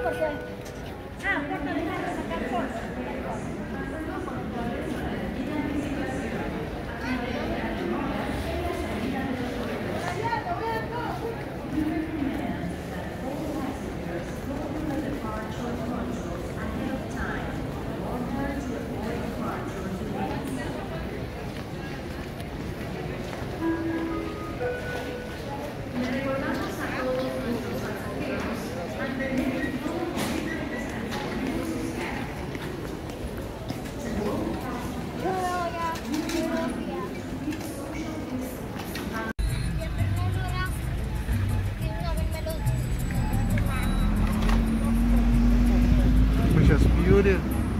porque... Ah, corta de sacar fotos. Юрий.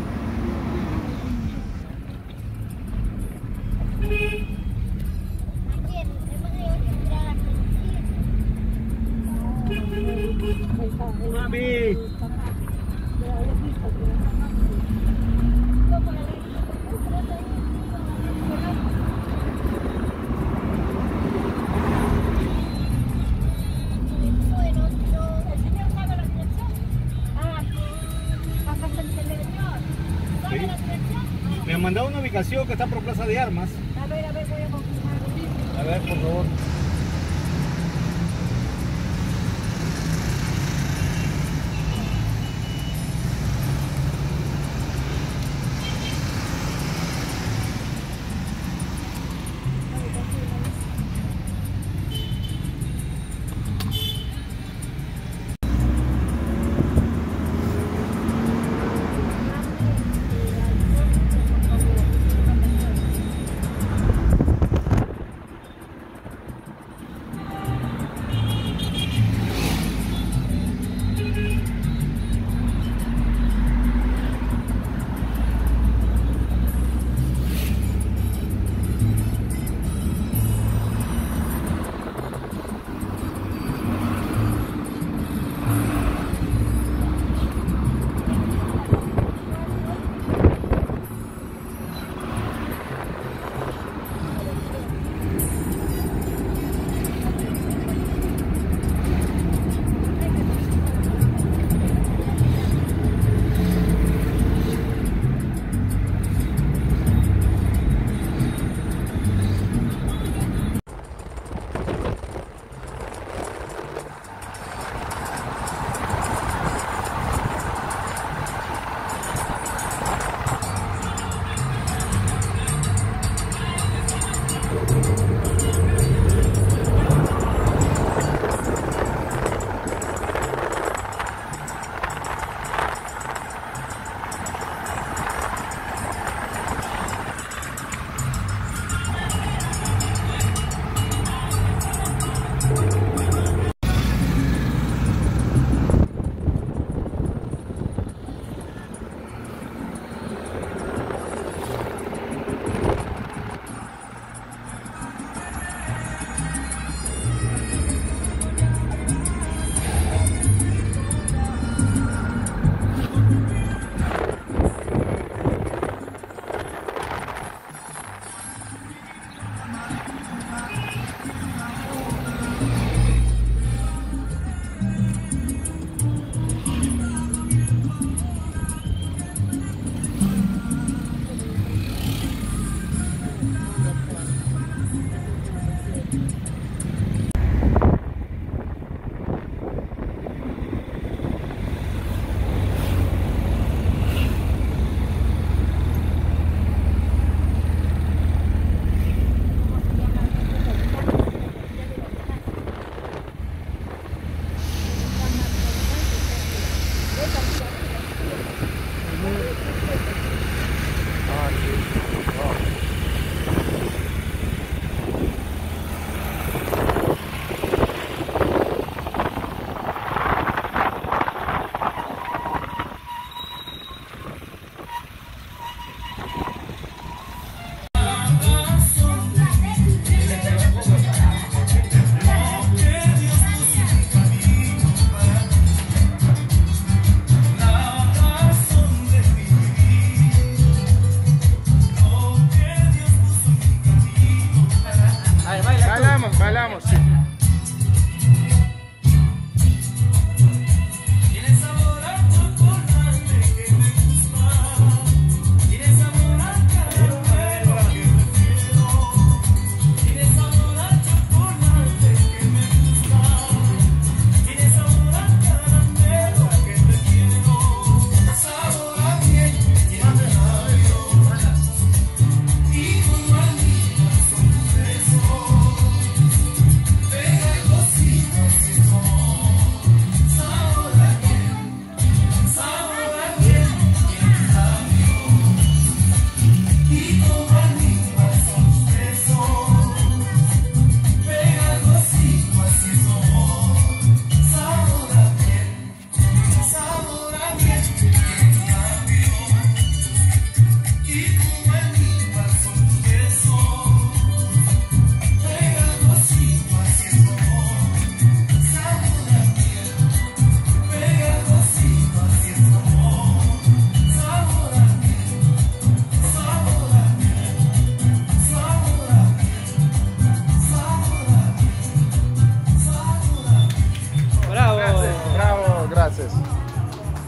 Mami. Me han mandado una ubicación que está por Plaza de Armas. A ver, voy a confirmar. A ver, por favor.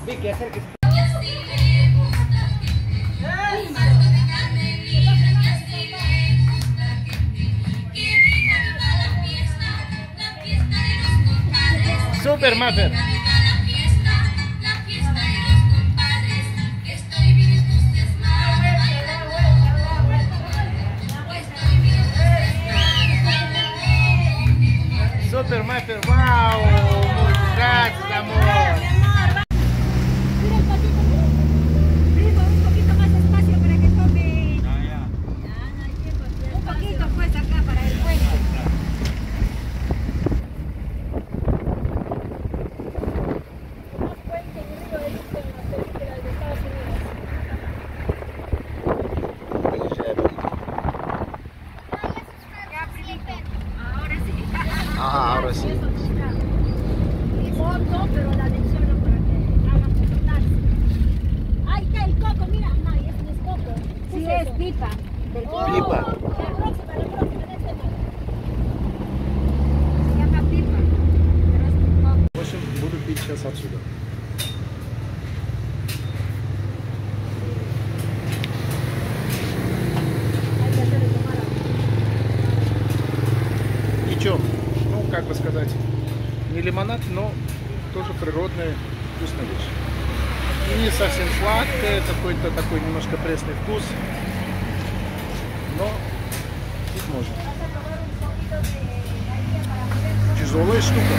Vicky, acérquese. Super Mapper. Super Mapper, wow, gracias amor. Mira el patito, mira. Un poquito más espacio para que tome. Un poquito pues acá para el puente. Ah, ahora sí. Foto, pero la menciono para que hagan fototarse. Ahí está el coco, mira, no, ese no es coco. Sí, es pipa. Del coco. Pipa. La próxima, de este no. Se llama pipa, pero es un coco. В общем, буду пить сейчас отсюда. Hay que hacerle tomar Ничего, ну как бы сказать, не лимонад, но тоже природная вкусная вещь. И не совсем сладкая, какой-то такой немножко пресный вкус, но пить можно. Тяжелая штука.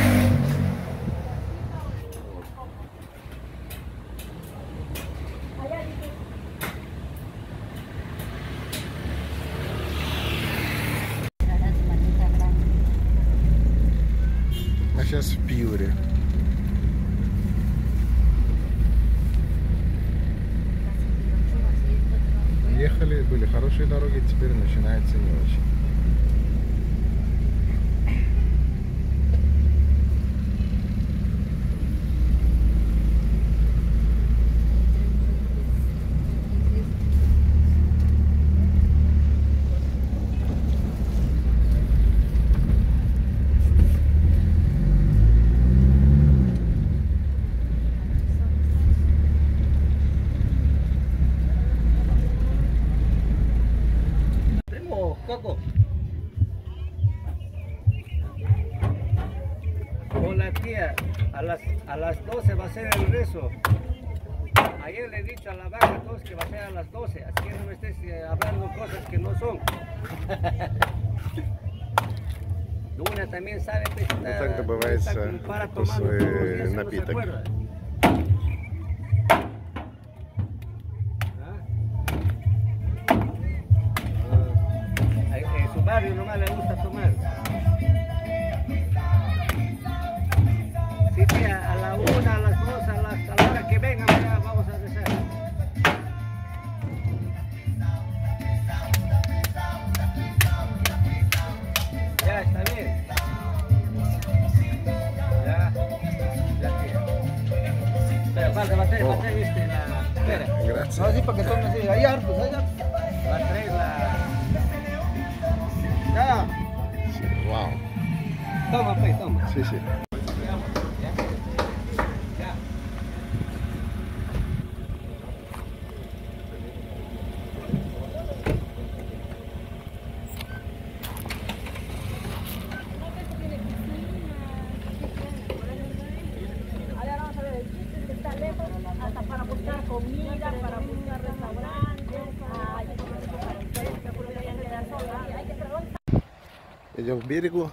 А сейчас в Пьюре. Ехали, были хорошие дороги, теперь начинается не очень. Coco. Con la tía, a las 12 va a ser el rezo. Ayer le he dicho a la vaca a todos que va a ser a las 12, así que no me estés hablando cosas que no son. Luna también sabe que está, так добывается para вкус, tomar todos los días, напиток. ¿no se acuerda? En su barrio nomás le gusta tomar. Sí, tía, a la 1, a las 2, a la hora que vengan, ya vamos a rezar. Ya, está bien. Ya, tía. Espera, falta, va a traer, viste, la... Espera. Gracias. No, así para que tome así. Ahí, hartos, allá. Va a traer la... Ya. Вау. Toma, pues, toma. Sí, sí. Ahora vamos a ver el sitio que está lejos, hasta para buscar comida, para buscar restaurantes. Hay que quedar sola. Hay que preguntar. Идем к берегу.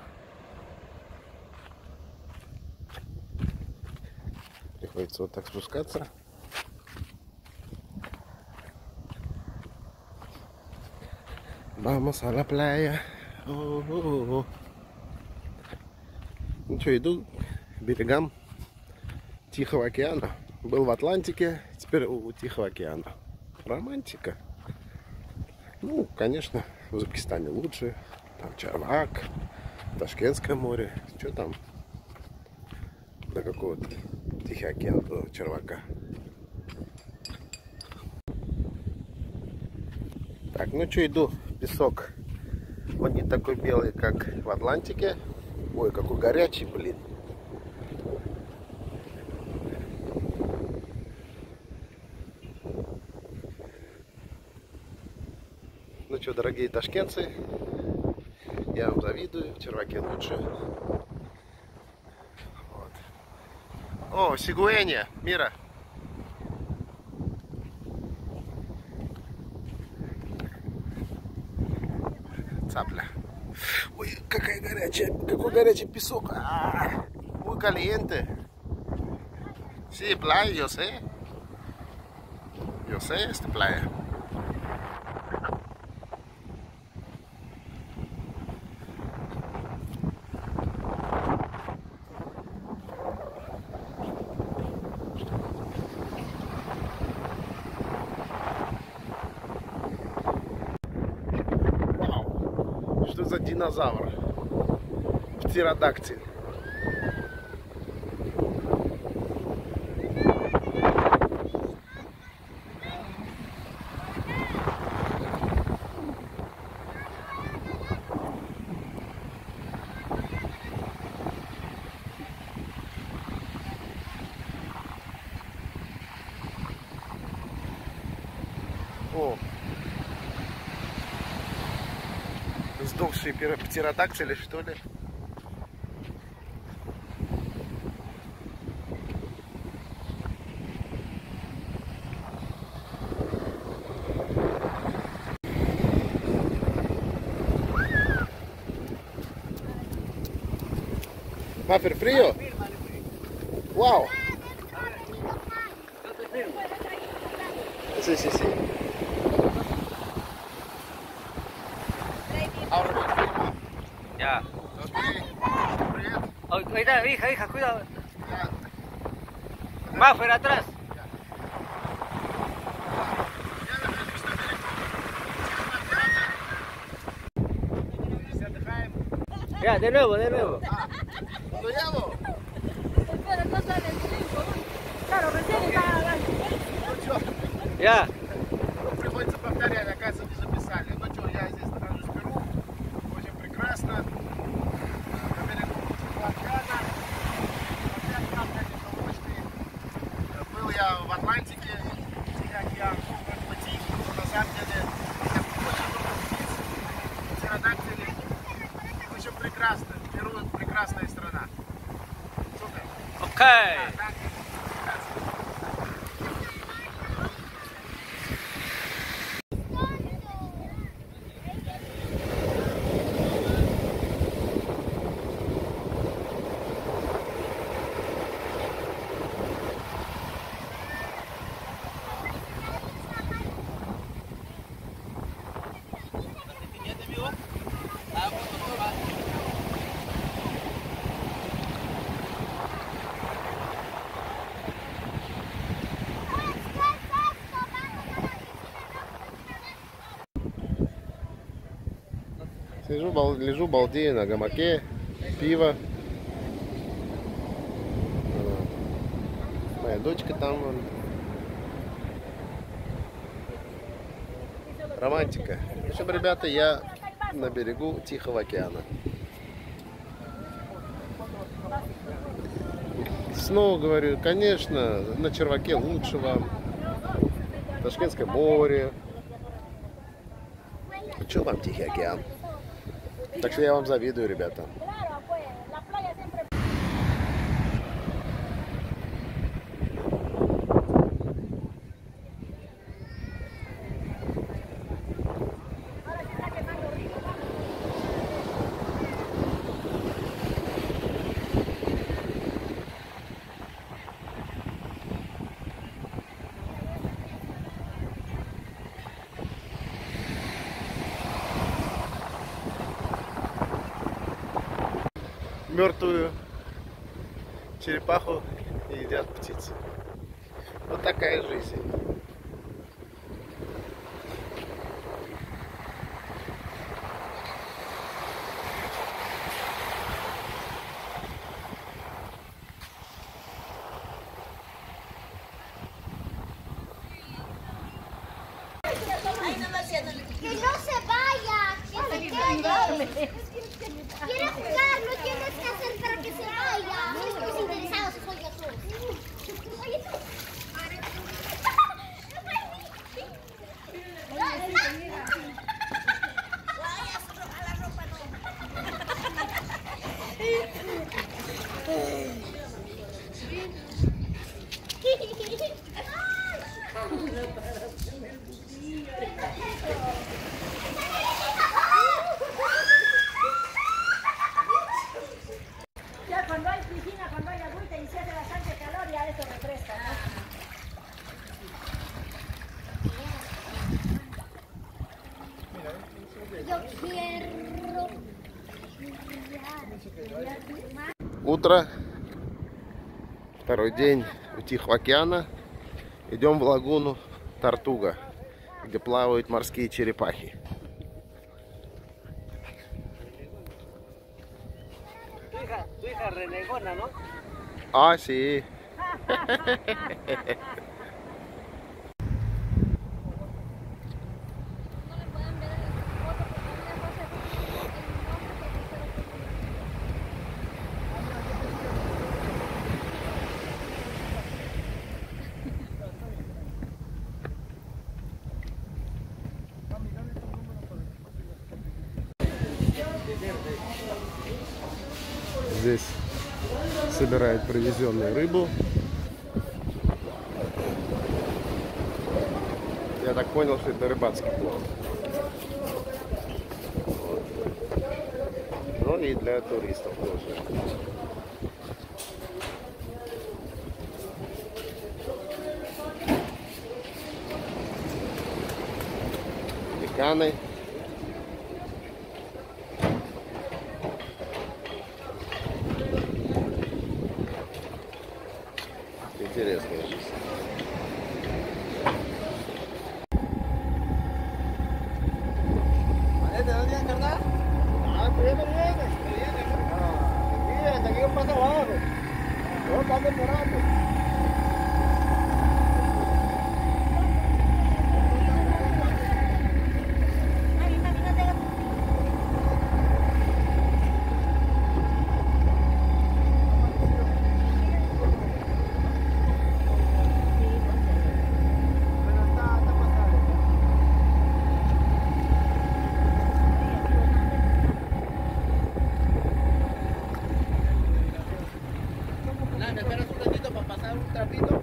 Приходится вот так спускаться. Vamos a la playa. О-о-о. Ну что, иду к берегам Тихого океана. Был в Атлантике, теперь у Тихого океана. Романтика. Ну, конечно, в Узбекистане лучше. Там Чарвак, Ташкентское море. Что там? До какого-то Тихий океан, до Чарвака. Так, ну что, иду в песок. Он не такой белый, как в Атлантике. Ой, какой горячий, блин. Ну что, дорогие ташкентцы, я вам завидую, в Черваке лучше. Вот. О, сигуэня, Мира. Цапля. Ой, какая горячая, какой горячий песок. Muy caliente. Sí, playa, yo sé. Yo sé, esta playa. Вау! Что за динозавр? Птеродактиль. О, сдохшие птеродактили, что ли? Мафер, frío? Wow. Sí, sí, sí. Ahora me filma. Ya. Ok. Привет. Oh, cuidado, hija, cuidado. Ya. Va, fuera atrás. Ya, de nuevo. ¿Lo llevo? Espera, no sale el tiempo. Claro, recién está. Ну что, Ya. приходится повторять, оказывается, не записали. Ну что, я здесь нахожусь в Перу. Очень прекрасно. На берегу Тихоокеана. Опять там, конечно, мощный. Был я в Атлантике, Тихий океан, вроде бы тихий, но на самом деле там очень много птиц, птеродактилей. В общем, прекрасно. Перу — прекрасная страна. Супер. Okay. Лежу, балдею на гамаке, пиво. Моя дочка там. Вон. Романтика. В общем, ребята, я на берегу Тихого океана. Снова говорю, конечно, на Черваке лучше вам. Ташкентское море. Что вам Тихий океан? Так что я вам завидую, ребята. Мертвую черепаху и едят птицы. Вот такая жизнь. Que no se vaya, que se quede. Quiere jugar, lo tienes que hacer para que se vaya. Los interesados soy yo tú. Oye, tú. Утро, второй день у Тихого океана. Идем в лагуну Тортуга, где плавают морские черепахи. Tu hija renegona, ¿no? Ah, sí. Здесь собирают привезенную рыбу. Я так понял, что это рыбацкий плов. Вот. Ну и для туристов тоже. Пеканы. Интересная жизнь. ¿Dónde es, carnal? Ah, viene. Bien, aquí un paso abajo. Yo estando esperando. ¿Me esperas un ratito para pasar un trapito?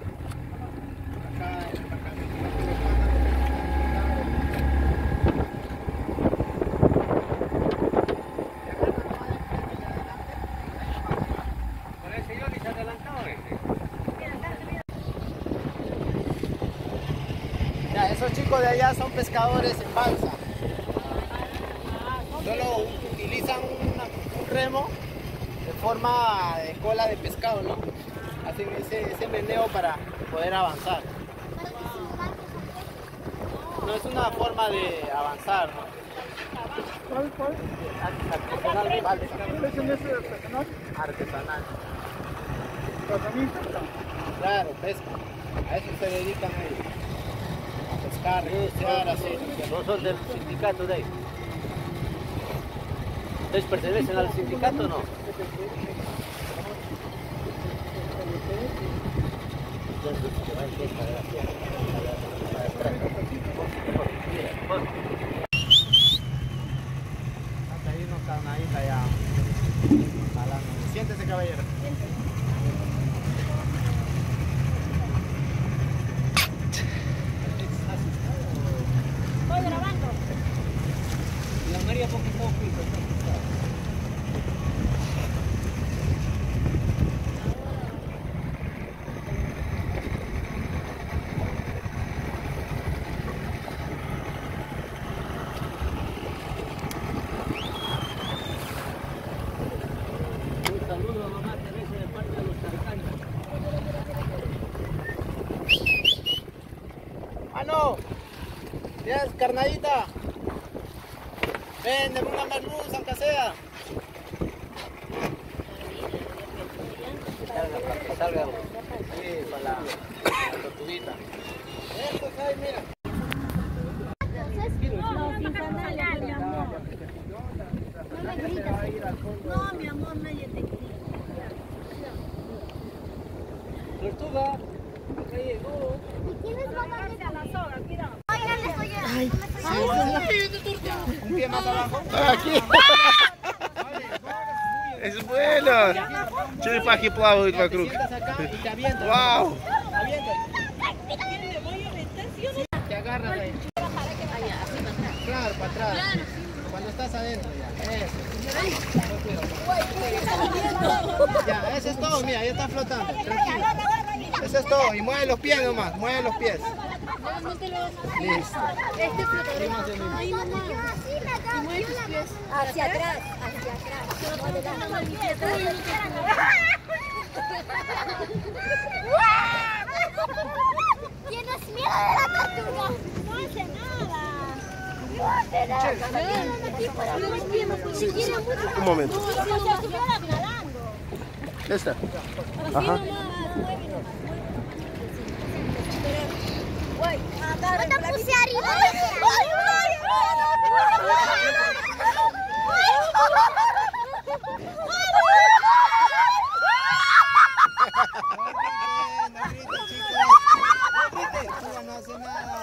Por el señor y se adelantó Ya, esos chicos de allá son pescadores en balsa. Solo utilizan un remo de forma de cola de pescado, ¿no? Hacen ese meneo para poder avanzar. No es una forma de avanzar, ¿no? Artesanal. Claro, pesca. A eso se dedican ellos. A pescar, negociar, así. No son del sindicato de ahí. ¿Ustedes pertenecen al sindicato o no? Hay unos carnaditas allá. Siéntese, caballero. Estoy grabando. La María poco a poco. Saludos a mamá Teresa de parte de los carcaños. ¡Mano! ¿Tienes carnadita? Ven, dame una merluza, aunque sea. Para que salga. Sí, para la tortuguita. Esto es ahí, mira. No, mi amor, nadie te grita. Tortuga, acá llegó. ¿Tienes Agarrarse a la soga, cuidado. Un pie más abajo. Aquí. Es bueno. Черепахи плавают вокруг. Sientas acá y te avientas. Вау. Te agarras ahí. Claro, para atrás. Cuando estás adentro ya. Eso. Ya, eso es todo, mira, ya está flotando. Tranquilo. Eso es todo. Y mueve los pies nomás, mueve los pies. Listo. Este flotador. Ay, mamá. Hacia atrás, hacia atrás. ¿Tienes miedo de la tortuga? No hace nada. No hace nada. Sí, sí. Un momento. Esta. Ajá. No te puse arriba. No hace nada.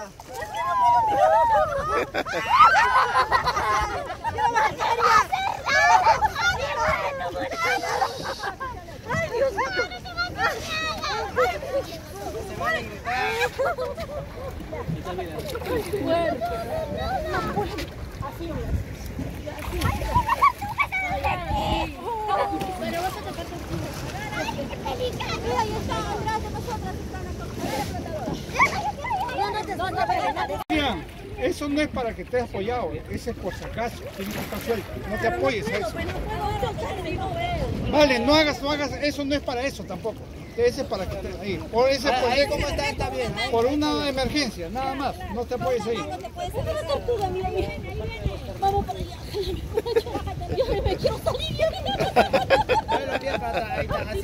¡Ay, Dios mío! Se van a gritar. Pero vas a tocar tu mira, ahí está, atrás de nosotras Mira, eso no es para que estés apoyado, ese es por si acaso, tienes que estar suelto, no te apoyes a eso. Vale, no hagas, eso no es para eso tampoco. Ese es para que estés ahí. Por ese proyecto, ¿Cómo está bien? por una emergencia, nada más, no te apoyes ahí. Una tortuga, mira, mira. Vamos para allá. Yo me quiero salir. Mueve los pies para atrás, ahí está, así.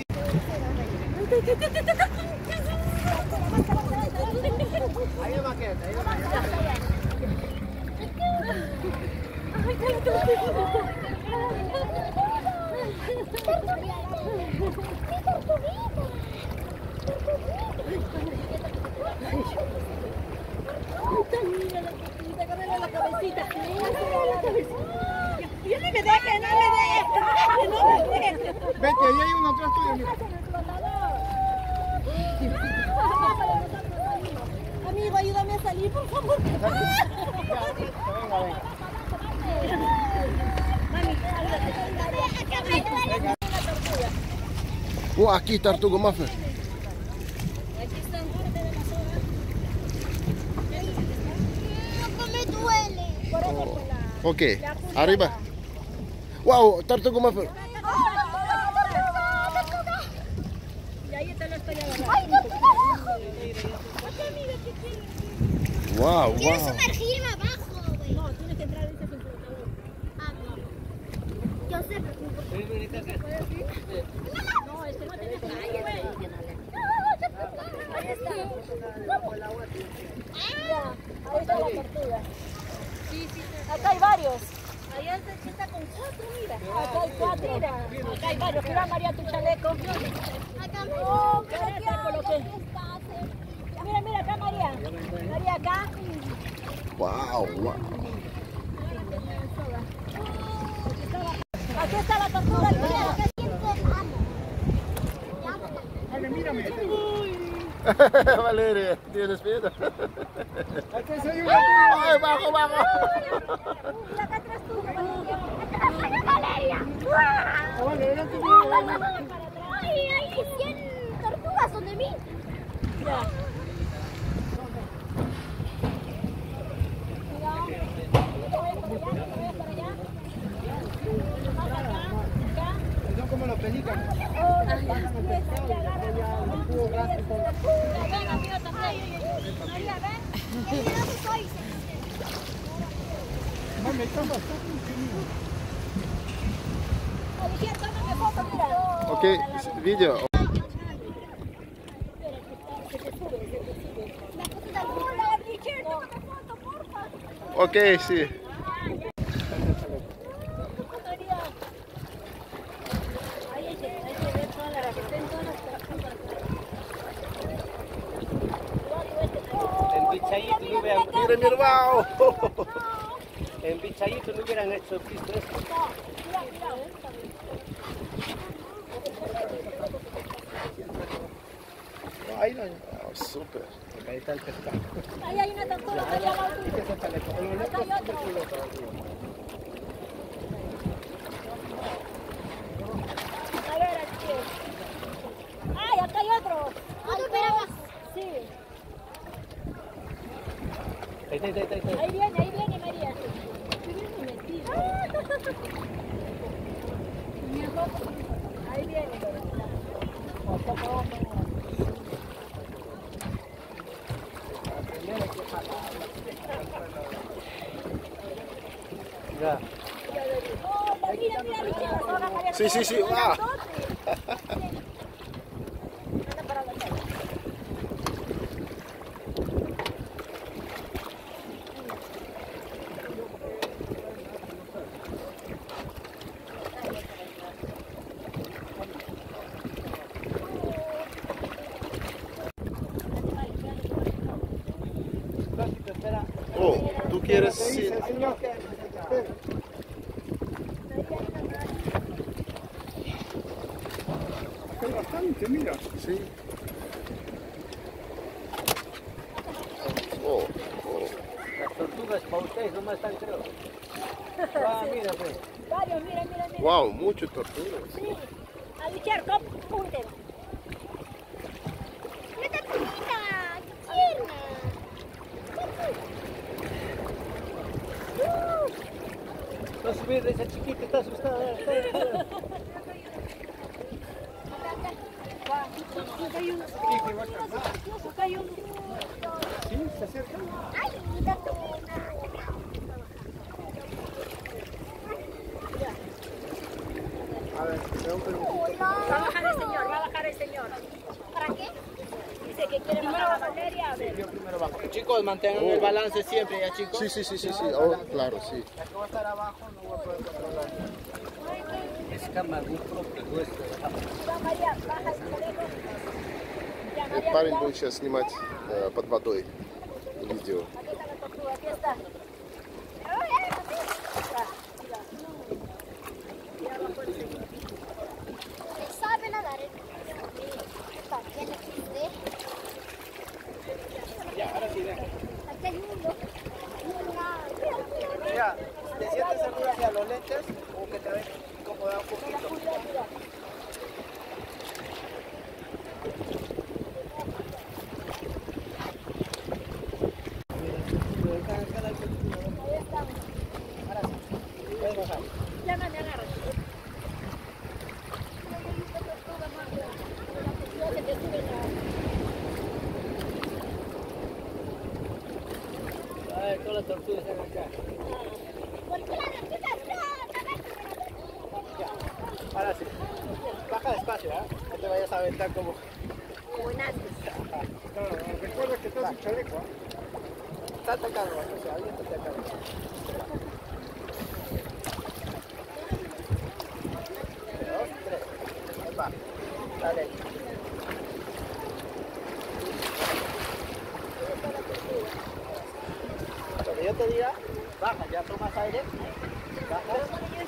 Ahí va maqueta, ahí va maqueta. Agárrale la cabecita. Yo no me deje, no me deje. Vete, ahí hay uno atrás tuyo, mira. Amigo, ayúdame a salir, por favor. Aquí tortuga muffin. No me duele. Ok, arriba. Wow, tortuga muffin. Y ahí te lo estoy agarrando. ¡Ay, tortuga abajo! Wow, Quiero wow. sumergirme abajo, güey. No, tienes que entrar en ese flotador. Ah, no. Yo sé, pero no. No, este no tiene que ir. Ahí está. Ahí está la tortuga. Acá hay varios. Allá está con 4, mira. Acá hay 4. Mira, acá hay varios. Mira, María, tu chaleco. Acá me Oh, mira, te coloqué. Mira, mira, acá María. María, acá. Wow, wow. Aquí está la tortuga. Mira. Vale, mírame. Valeria, ¿tienes miedo? Aquí hay una. ¡Ay, bajo, bajo! Mira, acá atrás tú. Valeria. Vale, adelante, Ay, hay 100 tortugas son de mí. Ya. Son como los pelícanos. Mami, están bastante. Ok, video. Ok, sí. En Bichayito no hubieran, Mira, mira, wow. en Bichayito no hubieran hecho pisto esto. Ahí no. Oh, súper. Ahí está el pescado. Ahí hay una tortuga, ahí al lado tuyo. Ese chaleco. Acá hay otro. A ver, aquí. ¡Ay, acá hay otro! ¿Otro para abajo? Sí. Ahí viene María. Ahí viene. Ya. Oh, mira, mira, Michelle, ahora María. Sí, sí, sí. ¡Ah! Oh, ¿tú quieres? Sí. Señor, espere. Hay bastante, mira. Sí. Oh, oh. Las tortugas para ustedes nomás están, creo. Ah, mira, pues. Varios, mira, mira, mira. Wow, mucho tortuga. Sí. A luchar, punten. Una tortuguita, tierna. No subir, esa chiquita está asustada. Sí, se acerca. Ay, tortuga. A ver, me da un permiso. Va a bajar el señor, va a bajar el señor. ¿Para qué? Dice que quiere bajar la Valeria. A ver. Yo primero bajo. Chicos, mantengan el balance siempre, ¿ya, chicos? Sí, sí, sí, sí, sí. Oh, claro, sí. Ya que voy a estar abajo, no voy a poder controlar. Es cámara propio nuestro. Va María, baja el teléfono. Ya, María, Парень mira. будет сейчас снимать под водой видео. Aquí está la tortuga, aquí está. ¿Le sabe nadar? También existe. Ya, ahora sí, ven. Aquí hay uno. Mira, ¿te sientes segura hacia los lentes o que te ves incomodado un poquito? Puedes bajar. Ya no me agarra. Ay, todas las tortugas están acá. Ahora sí. Baja despacio, ¿ah? No te vayas a aventar como... Claro, recuerda que estás sin chaleco. Salta acá, o sea, aviéntate acá. Dos, tres. Ahí va. Dale. Cuando yo te diga, baja, ya tomas aire. Baja.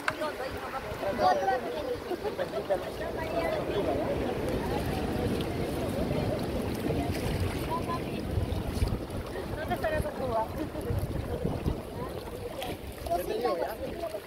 ¿Dónde está la tortuga? Yo te digo, ¿ya?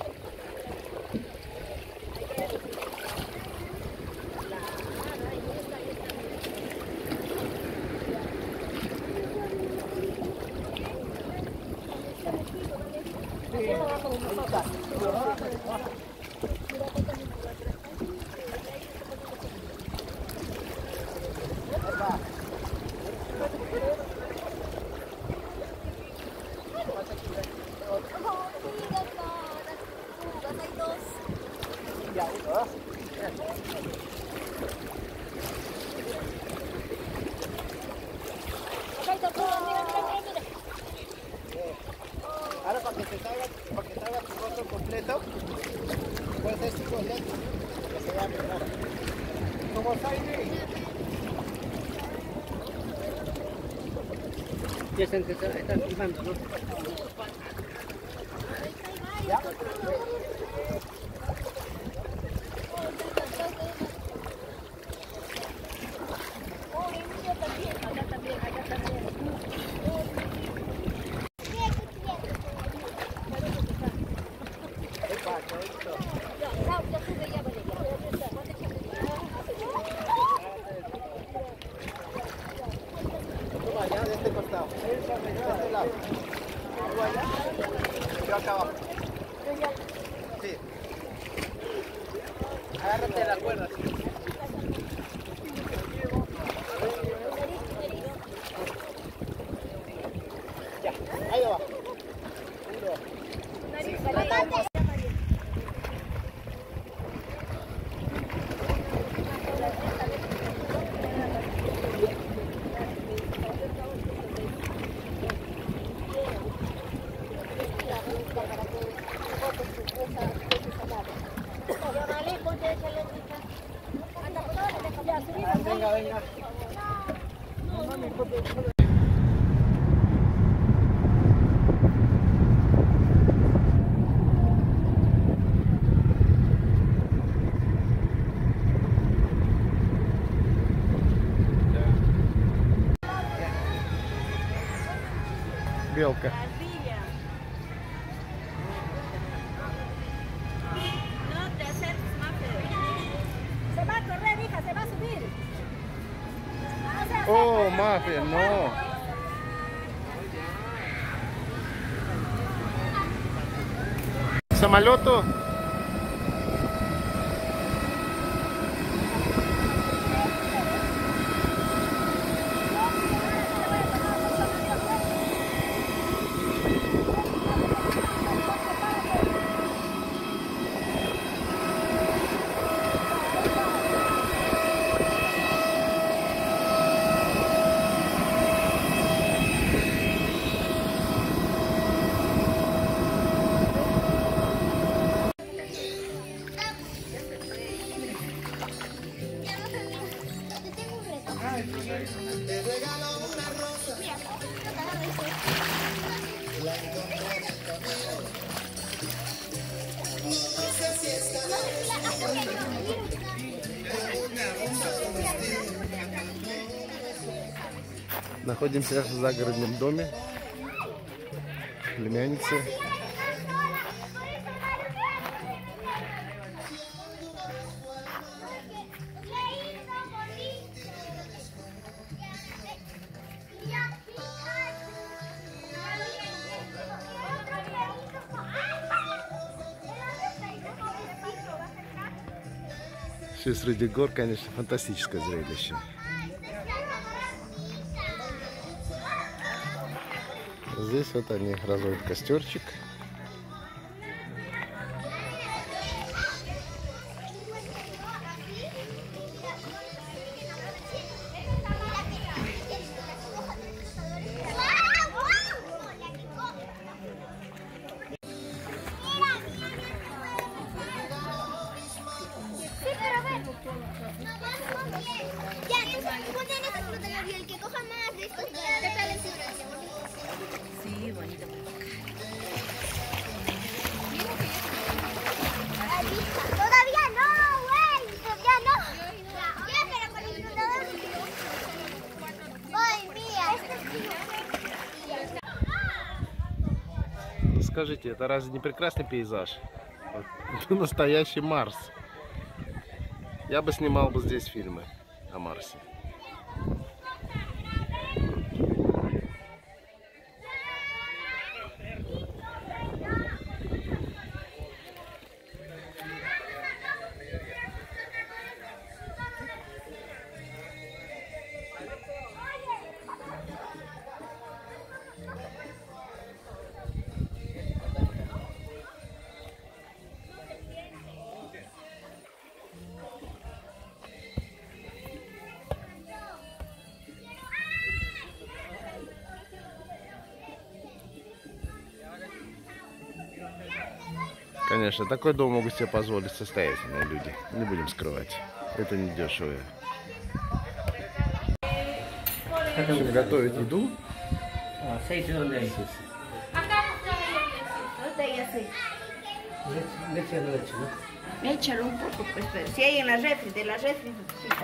Ya, uno, dos. Acá hay tortuga, mira, mira, mira, mira. Ahora para que te salga tu rostro completo, puedes hacer 5 lentes, que se vea mejor. Como Saidi. Ya están filmando, ¿no? ¿Ya? Acá también, acá también. Toma ya de este costado. De este lado. Tú allá, yo acá abajo. Sí. Agárrate la cuerda. Sí. Ya, ahí abajo. Venga, venga. Белка. No te acerques más, se va a correr, hija, se va a subir. Oh, Mafia, no. Самолету. Находимся в загородном доме племянницы. Все среди гор, конечно, фантастическое зрелище. Здесь вот они разводят костерчик. El que coja más de estos, ¿qué tal el situación? Sí, bonito. Todavía no, güey, todavía no. Ya, pero con el computador. Ой, Мия. Скажите, это разве не прекрасный пейзаж? Настоящий Марс. Я бы снимал бы здесь фильмы о Марсе. Конечно, такой дом могут себе позволить состоятельные люди. Не будем скрывать. Это не дешево. Будем готовить еду. ¿Aceite dónde hay? ¿Dónde hay aceite? Leche, leche, ¿no? Échalo un poco, pues, pero si hay en la refri, de la refri, fíjate.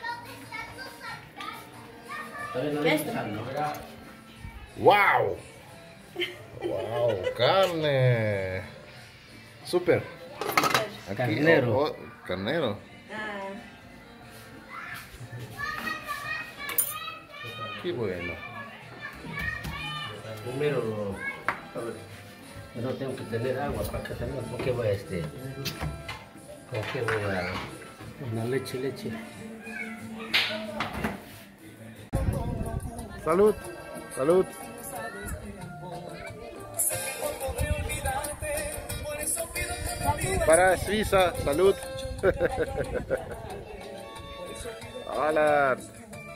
Todavía no le echo sal, ¿no? ¡Wow! ¡Wow! ¡Carne! ¡Súper! Aquí, Carnero. Carnero. Ah, ¡Qué bueno! Primero Yo no tengo que tener agua para que salga. ¿Por qué voy a ¿Por qué voy a una leche? Salud, salud. Para Suiza, salud. Hola.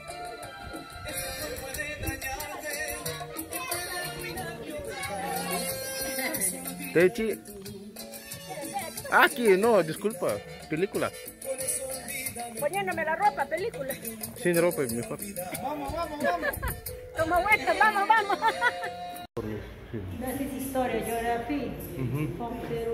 Techi. Aquí, no, disculpa. Película. Poniéndome la ropa, película. Sin ropa, mejor. Vamos. Como vuelta, vamos. No es historia, geografía. Con Perú.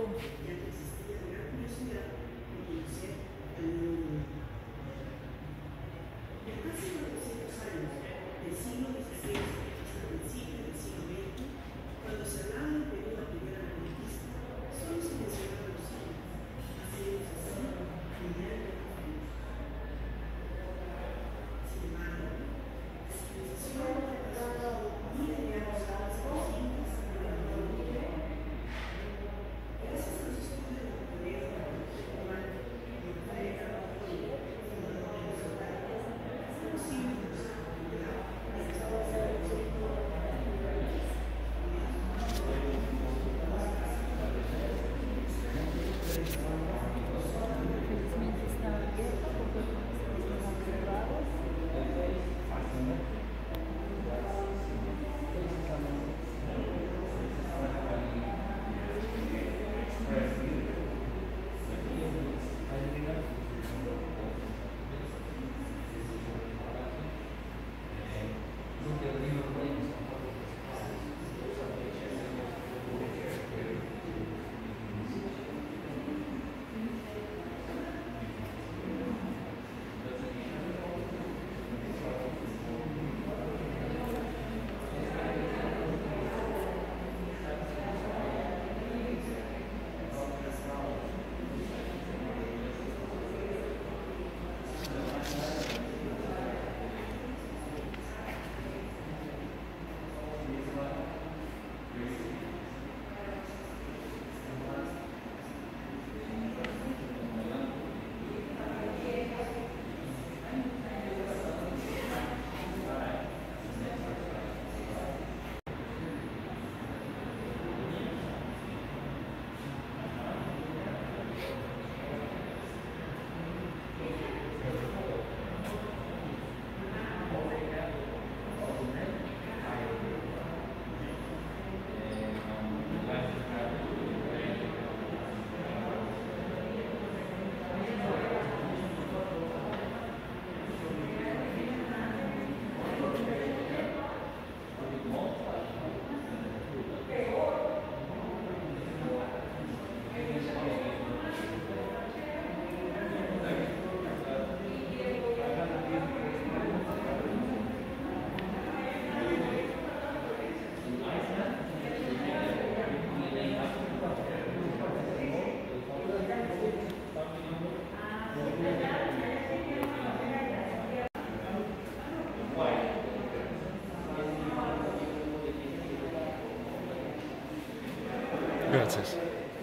Gracias.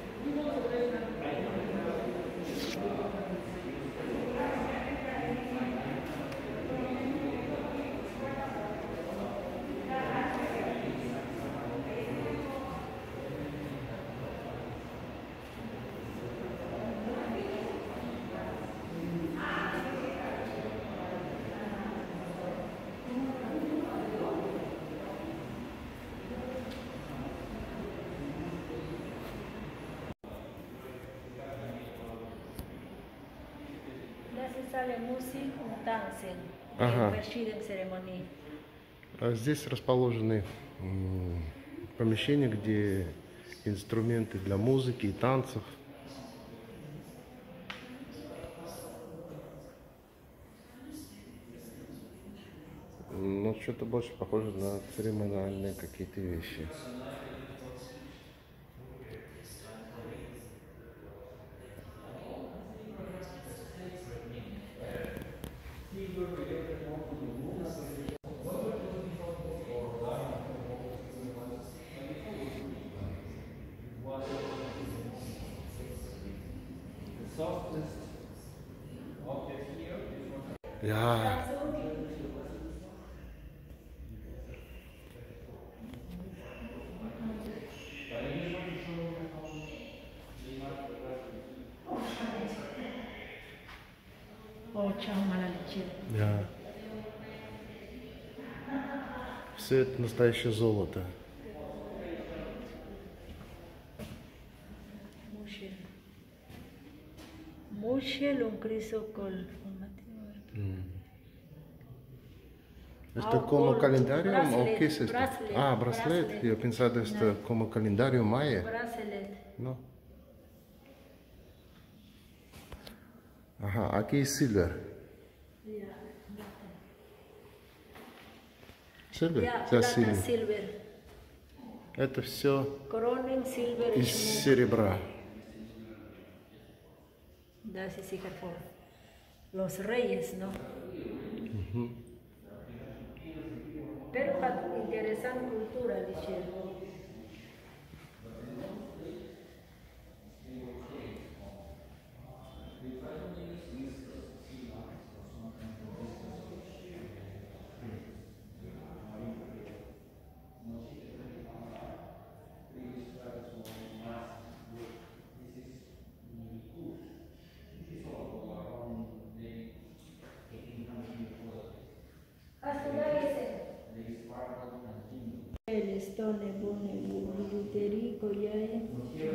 Сали мусик и танцы. Ага. Большие церемонии. Здесь расположены помещения, где инструменты для музыки и танцев. Но что-то больше похоже на церемониальные какие-то вещи. Ya. Oh, чао, мала лечила. Да. Все это настоящее золото. Muchel, un crisocol. ¿Esto como calendario o qué es esto? Bracelet, Ah, bracelet. Yo pensaba esto como calendario maya. Bracelet. No. Ajá, aquí es silver. Silver, Ya, ya plata, silver. silver. Это все Cronen, silver. из серебра. Da, sí, sí, por los reyes, ¿no? Pero interesante cultura, dijeron. El Stone pone Luterico y ahí.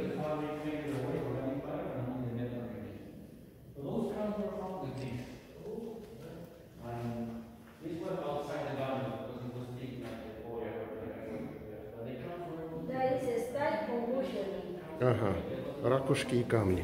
Да, и стать помощник. Ага, ракушки и камни.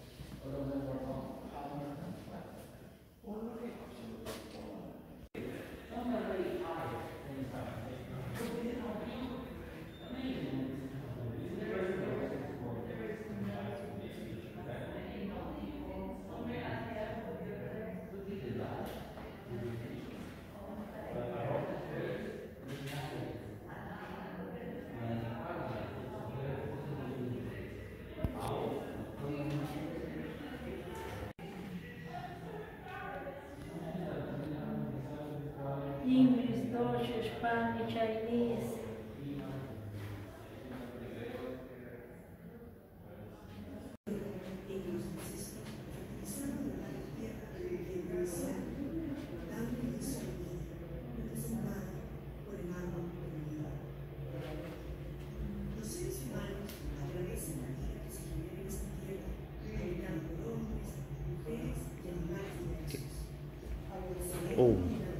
English, Dutch, Spanish, Chinese. Oh.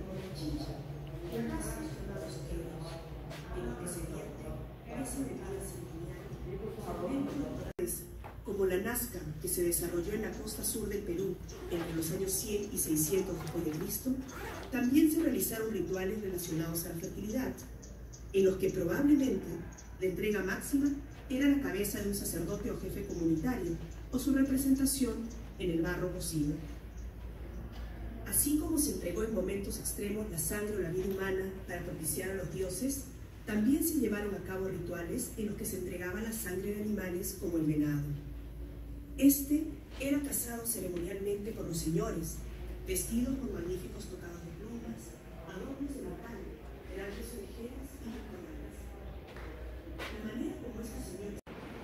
Como la Nazca, que se desarrolló en la costa sur del Perú entre los años 100 y 600 d.C., también se realizaron rituales relacionados a la fertilidad, en los que probablemente la entrega máxima era la cabeza de un sacerdote o jefe comunitario, o su representación en el barro cocido. Así como se entregó en momentos extremos la sangre o la vida humana para propiciar a los dioses, también se llevaron a cabo rituales en los que se entregaba la sangre de animales como el venado. Este era cazado ceremonialmente por los señores, vestidos con magníficos tocados de plumas, adornos de metal, grandes orejeras y corales. La manera como estos señores...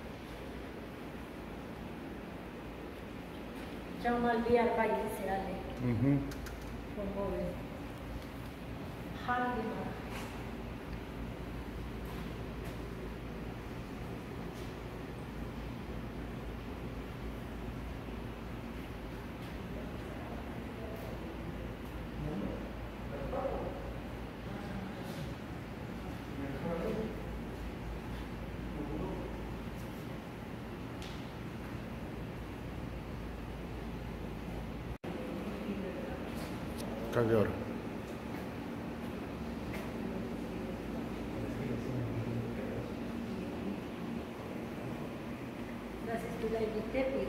Chao, Malviar, vaya, se ale. Con joven. Handima. Ковер. Gracias, tú la invité,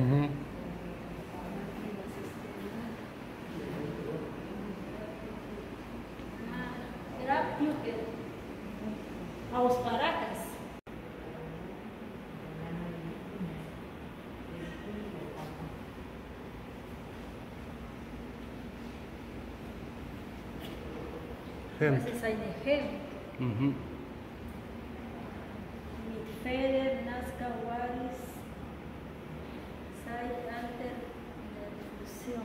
Era Piuque. A los Paracas. Hem. Ese es eine Hem. Mhm. Mit Feder, Nazca, Waris, Zeit, Alter, la Revolución.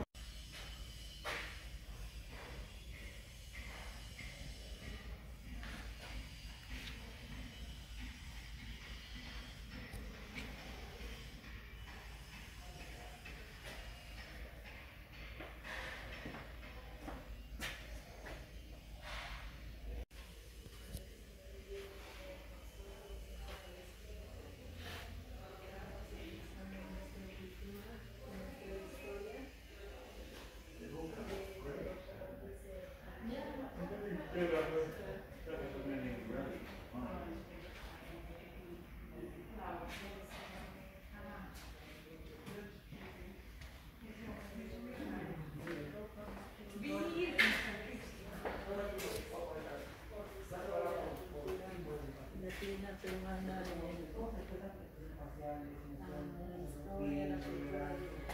Latina, peruana, la historia, la cultura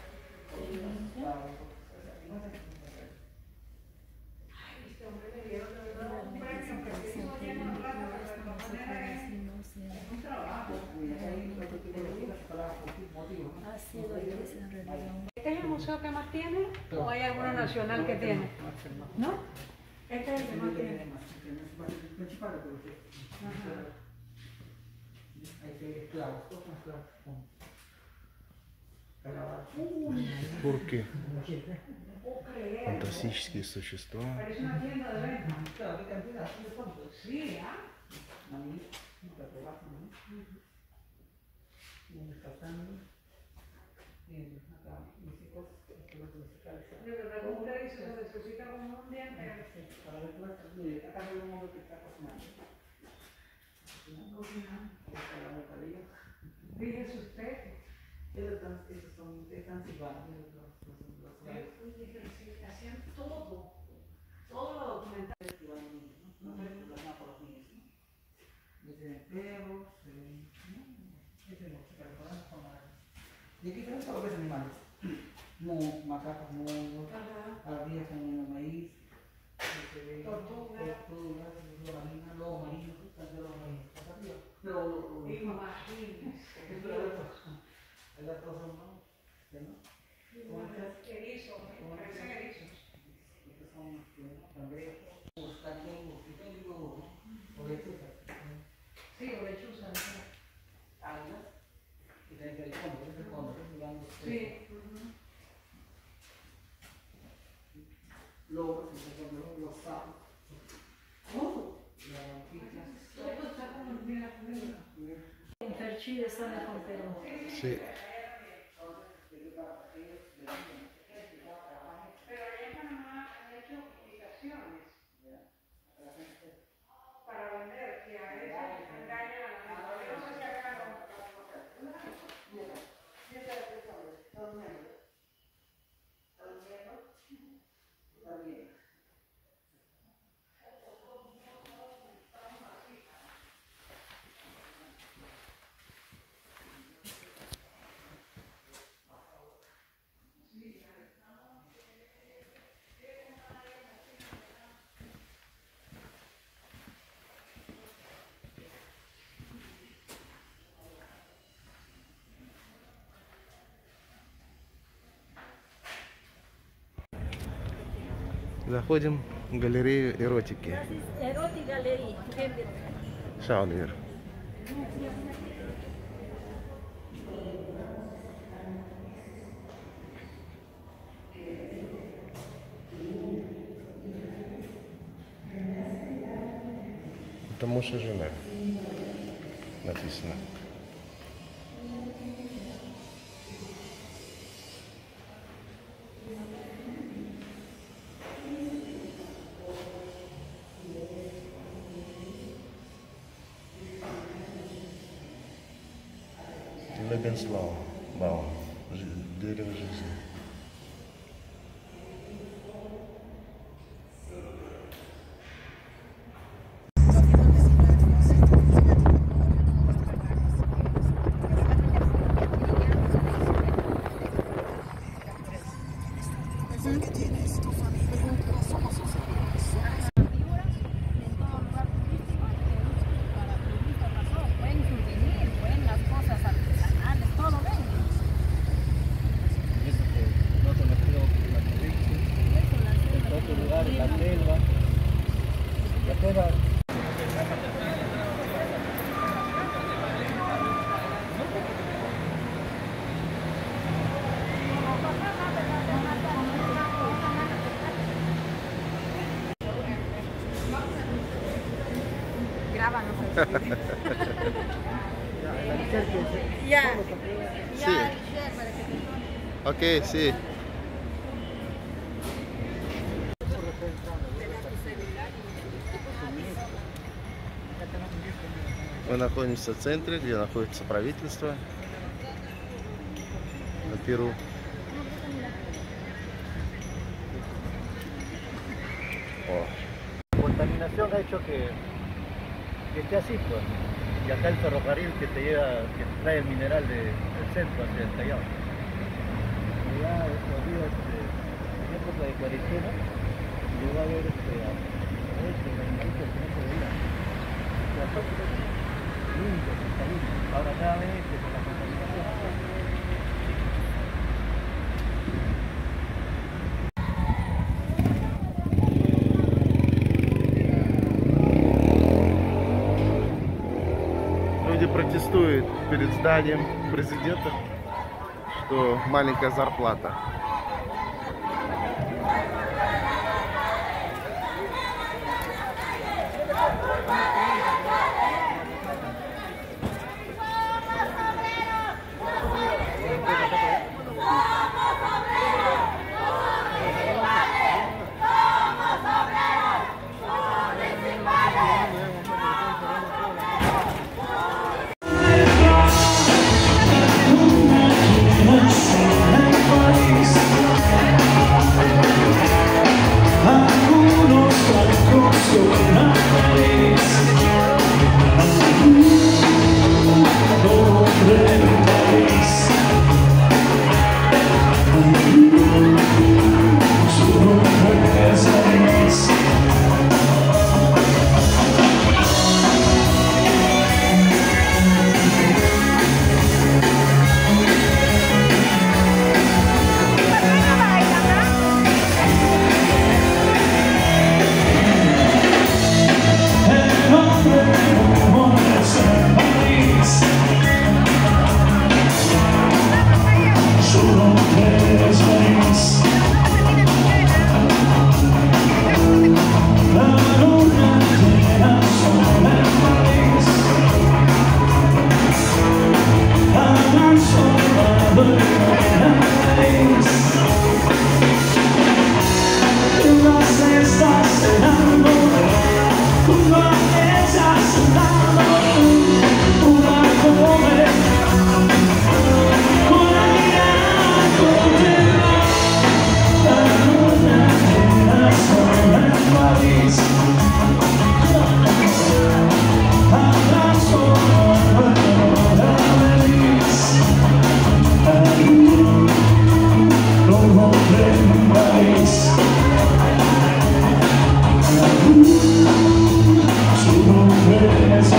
ha sido iglesia en realidad. ¿Este es el museo que más tiene o hay alguno nacional que tiene? ¿No? Este es el que más tiene. ¿Por qué? Фантастические существа. Parece una tienda de venta. Sí, ¿ah? De verdad, como usted dice, se necesita como un diente. Fíjese usted. Hacían todo lo documental. Y aquí tenemos todos los animales. Macacos, ardillas con maíz, tortugas, lobos marinos, Imagínese. el otro son, ¿no? Erizos, parecen erizos. Estos son cangrejos, cañones, o lechuzas. Sí, o lechuzas. Águilas, y también que hay cóndores, Sí. Lobos, los sapos. Todo está como en la comida. Infercide sono con Perù. Sí. Pero allá en Panamá han hecho publicaciones para vender, que a veces engañan a la gente. Yo no sé si acá no. Заходим в галерею эротики. Erotic Gallery. Шаунвер. Это муж и жена. Написано. Лебенслау. Баум. Дерево жизни. graba, no sé. Ya. Sí. Ok, sí. Мы находимся в центре, где находится правительство на Перу. La contaminación ha hecho que esté así, pues. Y acá el ferrocarril que te lleva, que trae el mineral del centro hacia el Callao. Ya estos días, en época de cuarentena, llegó a ver animalitos que no se veían. Limpios, cristalinos. Ahora nuevamente con la contaminación. Люди протестуют перед зданием президента, что маленькая зарплата. Su nombre es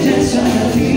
Just